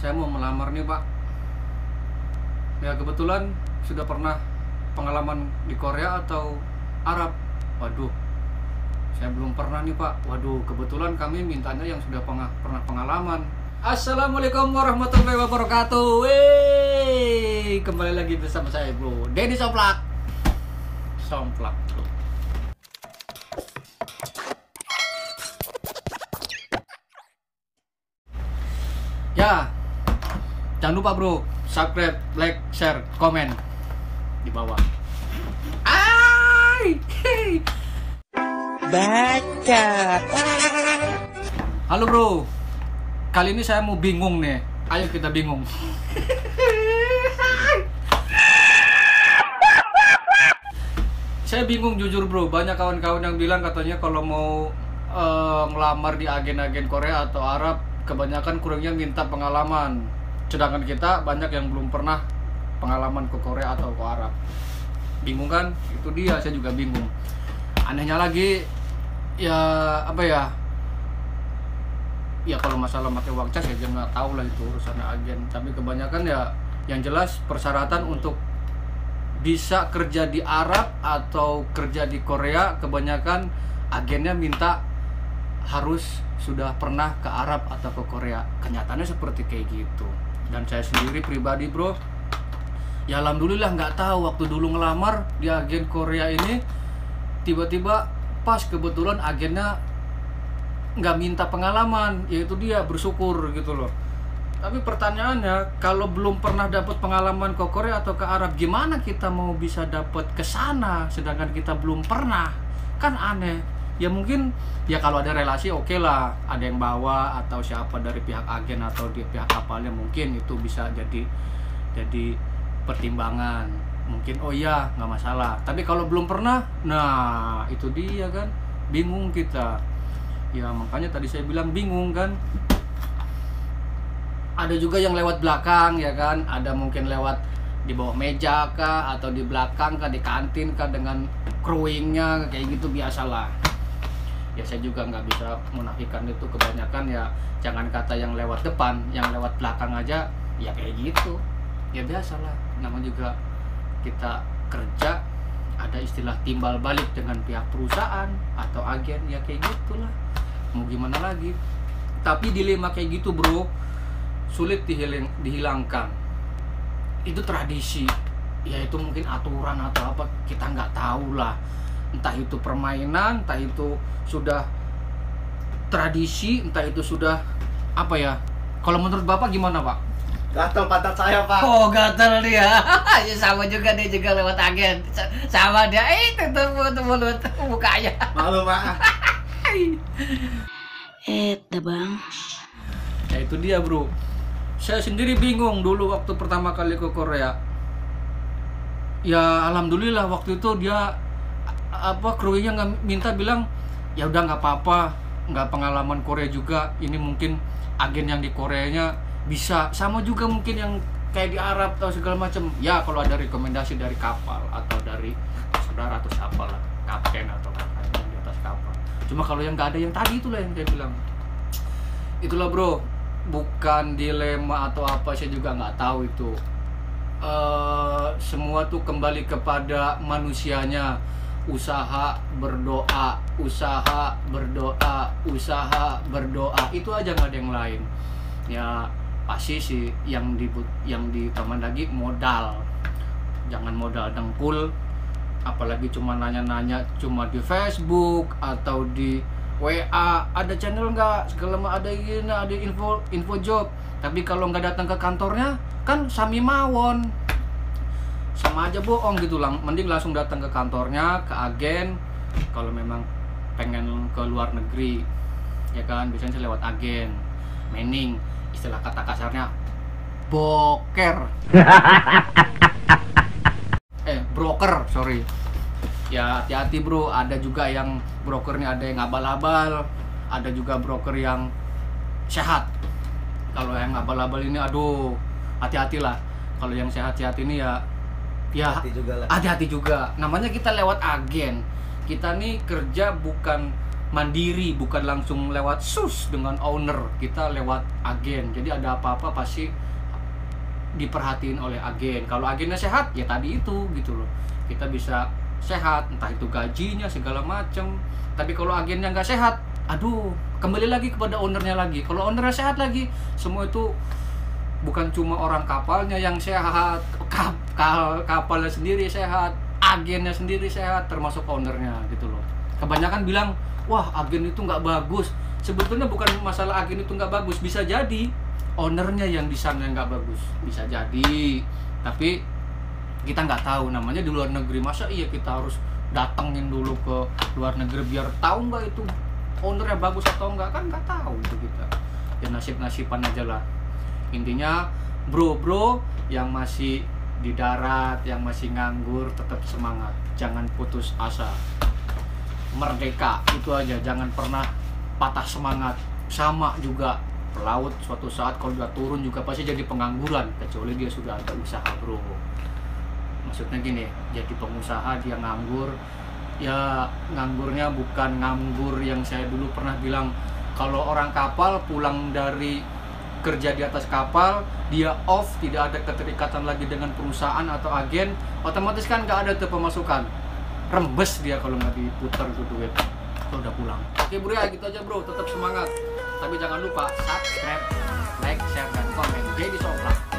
Saya mau melamar nih Pak. Ya kebetulan sudah pernah pengalaman di Korea atau Arab. Waduh, saya belum pernah nih Pak. Waduh, kebetulan kami mintanya yang sudah pernah pengalaman. Assalamualaikum warahmatullahi wabarakatuh. Wey, kembali lagi bersama saya Bro Denny Somplak. Somplak Bro. Ya, jangan lupa Bro, subscribe, like, share, komen di bawah. Baca. Halo Bro, kali ini saya mau bingung nih. Ayo kita bingung. Saya bingung jujur Bro. Banyak kawan-kawan yang bilang katanya kalau mau ngelamar di agen-agen Korea atau Arab, kebanyakan kurangnya minta pengalaman. Sedangkan kita banyak yang belum pernah pengalaman ke Korea atau ke Arab. Bingung kan? Itu dia, saya juga bingung. Anehnya lagi, ya apa ya? Ya kalau masalah pakai uang cas ya jangan tahu lah itu urusan agen. Tapi kebanyakan ya yang jelas persyaratan untuk bisa kerja di Arab atau kerja di Korea, kebanyakan agennya minta harus sudah pernah ke Arab atau ke Korea. Kenyataannya seperti kayak gitu. Dan saya sendiri pribadi Bro, ya alhamdulillah nggak tahu waktu dulu ngelamar di agen Korea ini, tiba-tiba pas kebetulan agennya nggak minta pengalaman, yaitu dia bersyukur gitu loh. Tapi pertanyaannya, kalau belum pernah dapat pengalaman ke Korea atau ke Arab, gimana kita mau bisa dapat ke sana sedangkan kita belum pernah? Kan aneh. Ya mungkin ya kalau ada relasi oke lah, ada yang bawa atau siapa dari pihak agen atau di pihak kapalnya, mungkin itu bisa jadi pertimbangan. Mungkin oh iya nggak masalah. Tapi kalau belum pernah, nah itu dia kan, bingung kita. Ya makanya tadi saya bilang bingung kan. Ada juga yang lewat belakang ya kan, ada mungkin lewat di bawah meja kah, atau di belakang kah, di kantin kah, dengan crewingnya kayak gitu, biasalah. Ya saya juga nggak bisa menafikan itu, kebanyakan ya jangan kata yang lewat depan, yang lewat belakang aja ya kayak gitu. Ya biasalah, namanya juga kita kerja, ada istilah timbal balik dengan pihak perusahaan atau agen, ya kayak gitulah, mau gimana lagi. Tapi dilema kayak gitu Bro, sulit dihilangkan. Itu tradisi, ya itu mungkin aturan atau apa, kita nggak tahu lah. Entah itu permainan, entah itu sudah tradisi, entah itu sudah apa ya. Kalau menurut Bapak gimana Pak? Gatel pantat saya Pak. Oh gatel dia. Ya sama juga, dia juga lewat agen. Sama dia, tuh mulut mukanya. Malu Pak. Bang. Ya itu dia Bro. Saya sendiri bingung dulu waktu pertama kali ke Korea. Ya alhamdulillah waktu itu dia crewnya nggak minta, bilang ya udah nggak apa-apa, nggak pengalaman Korea juga, ini mungkin agen yang di Koreanya bisa sama juga mungkin yang kayak di Arab atau segala macam. Ya kalau ada rekomendasi dari kapal atau dari saudara atau siapa lah, kapten atau kakak yang di atas kapal. Cuma kalau yang nggak ada yang tadi, itulah yang saya bilang. Itulah Bro, bukan dilema atau apa, saya juga nggak tahu itu. Semua tuh kembali kepada manusianya. Usaha berdoa, usaha berdoa, usaha berdoa, itu aja, nggak ada yang lain. Ya pasti sih yang ditambah lagi modal. Jangan modal dengkul, apalagi cuma nanya-nanya cuma di Facebook atau di WA, ada channel nggak, segala ada gini, ada info job. Tapi kalau nggak datang ke kantornya kan sami mawon, sama aja bohong gitu lah. Mending langsung datang ke kantornya, ke agen. Kalau memang pengen ke luar negeri ya kan, biasanya saya lewat agen. Meaning istilah kata kasarnya boker. Broker, sorry. Ya hati-hati Bro, ada juga yang brokernya ada yang abal-abal, ada juga broker yang sehat. Kalau yang abal-abal ini aduh, hati-hatilah. Kalau yang sehat-sehat ini ya hati-hati juga. Namanya kita lewat agen. Kita nih kerja bukan mandiri, bukan langsung lewat sus dengan owner, kita lewat agen. Jadi ada apa-apa pasti diperhatiin oleh agen. Kalau agennya sehat ya tadi itu gitu loh, kita bisa sehat, entah itu gajinya segala macem. Tapi kalau agennya nggak sehat, aduh, kembali lagi kepada ownernya lagi. Kalau ownernya sehat lagi, semua itu bukan cuma orang kapalnya yang sehat, kapalnya sendiri sehat, agennya sendiri sehat, termasuk ownernya gitu loh. Kebanyakan bilang, wah agen itu nggak bagus. Sebetulnya bukan masalah agen itu nggak bagus, bisa jadi ownernya yang di sana nggak bagus, bisa jadi. Tapi kita nggak tahu, namanya di luar negeri, masa iya kita harus datengin dulu ke luar negeri biar tahu nggak itu ownernya bagus atau enggak, kan nggak tahu itu kita. Ya nasib-nasiban aja lah. Intinya bro yang masih di darat, yang masih nganggur, tetap semangat, jangan putus asa, merdeka itu aja, jangan pernah patah semangat. Sama juga pelaut suatu saat kalau udah turun juga pasti jadi pengangguran, kecuali dia sudah ada usaha bro. Maksudnya gini, jadi pengusaha dia nganggur, ya nganggurnya bukan nganggur yang saya dulu pernah bilang, kalau orang kapal pulang dari kerja di atas kapal, dia off, tidak ada keterikatan lagi dengan perusahaan atau agen, otomatis kan nggak ada tuh pemasukan, rembes dia kalau nggak diputar tuh duit kalau udah pulang. Oke bro ya, gitu aja bro, tetap semangat, tapi jangan lupa subscribe, like, share, dan komen. Jadi Sopla.